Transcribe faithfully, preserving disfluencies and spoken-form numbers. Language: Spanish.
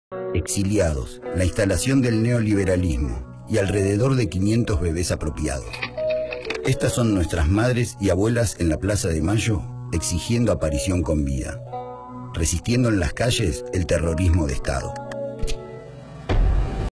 exiliados, la instalación del neoliberalismo y alrededor de quinientos bebés apropiados. Estas son nuestras madres y abuelas en la Plaza de Mayo exigiendo aparición con vida, resistiendo en las calles el terrorismo de Estado.